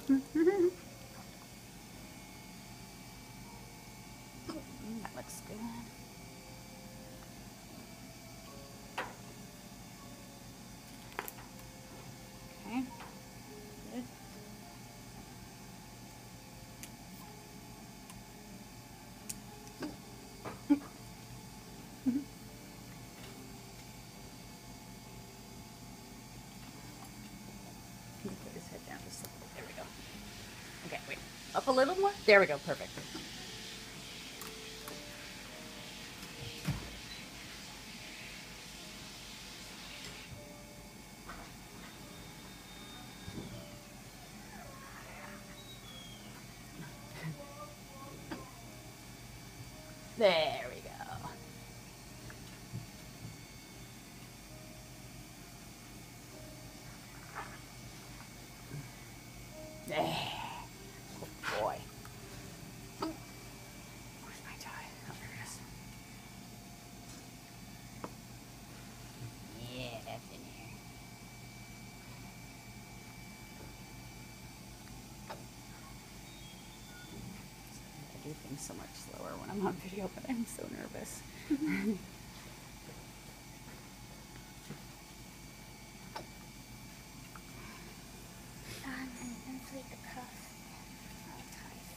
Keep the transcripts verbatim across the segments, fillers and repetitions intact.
That looks good. Okay. Good. Put his head down just a little. There we go. Okay, wait. Up a little more? There we go. Perfect. There we go. There. Good boy. Where's my tie? Oh, there it is. Yeah, that's in here. I do things so much slower when I'm on video, but I'm so nervous. Um, and inflate the cuff. I'll tie it.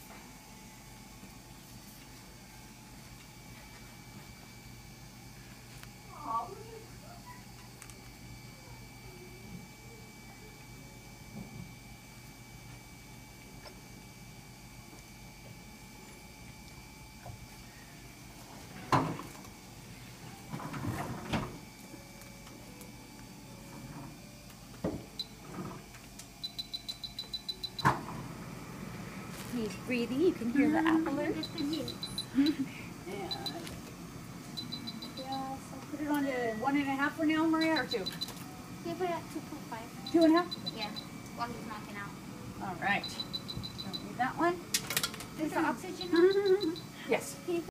He's breathing. You can hear the applers. Look at the knees. Yeah. Yeah, so put it on to one and a half for now, Maria, or two? You put it at two point five. Two and a half? Yeah, while he's knocking out. All right. Don't need that one. Is the oxygen on? Yes.